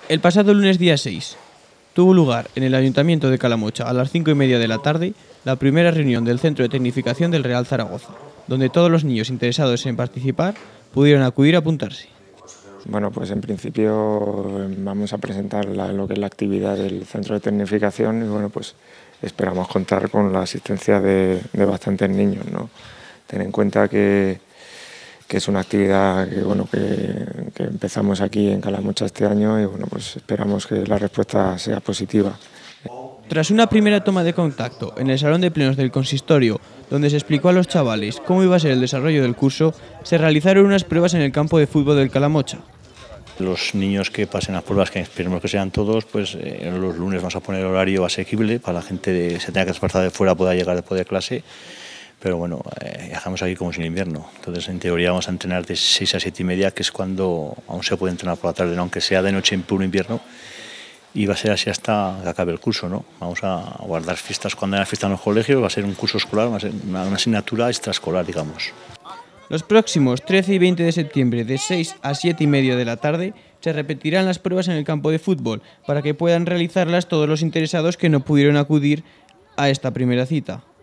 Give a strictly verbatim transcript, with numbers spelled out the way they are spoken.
El pasado lunes día seis tuvo lugar en el Ayuntamiento de Calamocha a las cinco y media de la tarde la primera reunión del Centro de Tecnificación del Real Zaragoza, donde todos los niños interesados en participar pudieron acudir a apuntarse. Bueno, pues en principio vamos a presentar la, lo que es la actividad del Centro de Tecnificación y bueno, pues esperamos contar con la asistencia de, de bastantes niños, ¿no? Ten en cuenta que, que es una actividad que, bueno, que, que empezamos aquí en Calamocha este año y bueno, pues esperamos que la respuesta sea positiva. Tras una primera toma de contacto en el salón de plenos del consistorio, donde se explicó a los chavales cómo iba a ser el desarrollo del curso, se realizaron unas pruebas en el campo de fútbol del Calamocha. Los niños que pasen las pruebas, que esperemos que sean todos, pues eh, los lunes vamos a poner horario asequible para la gente que se tenga que desplazar de fuera pueda llegar después de clase. Pero bueno, eh, dejamos aquí como sin invierno. Entonces, en teoría, vamos a entrenar de seis a siete y media, que es cuando aún se puede entrenar por la tarde, ¿no? Aunque sea de noche en puro invierno. Y va a ser así hasta que acabe el curso, ¿no? Vamos a guardar fiestas cuando haya fiesta en los colegios, va a ser un curso escolar, va a ser una, una asignatura extraescolar, digamos. Los próximos trece y veinte de septiembre, de seis a siete y media de la tarde, se repetirán las pruebas en el campo de fútbol para que puedan realizarlas todos los interesados que no pudieron acudir a esta primera cita.